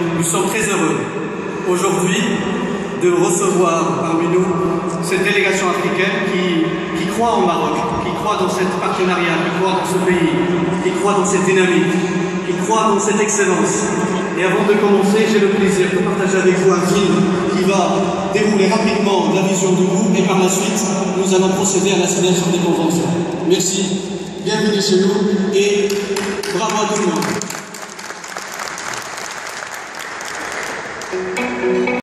nous sommes très heureux aujourd'hui de recevoir parmi nous cette délégation africaine qui croit en Maroc, qui croit dans ce partenariat, qui croit dans ce pays, qui croit dans cette dynamique, qui croit dans cette excellence. Et avant de commencer, j'ai le plaisir de partager avec vous un film qui va dérouler rapidement la vision du groupe et par la suite, nous allons procéder à la signature des conventions. Merci, bienvenue chez nous et bravo à tout le monde.